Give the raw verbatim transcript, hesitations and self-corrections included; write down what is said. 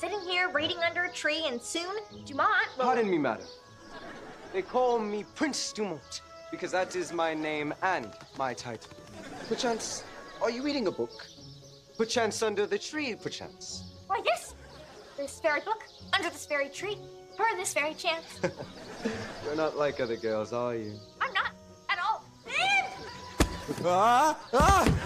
sitting here reading under a tree, and soon Dumont will... Pardon me, madam. They call me Prince Dumont, because that is my name and my title. Perchance, are you reading a book? Perchance under the tree, perchance. Why, yes. This very book, under this very tree, for this very chance. You're not like other girls, are you? I'm not at all. Ah! Ah!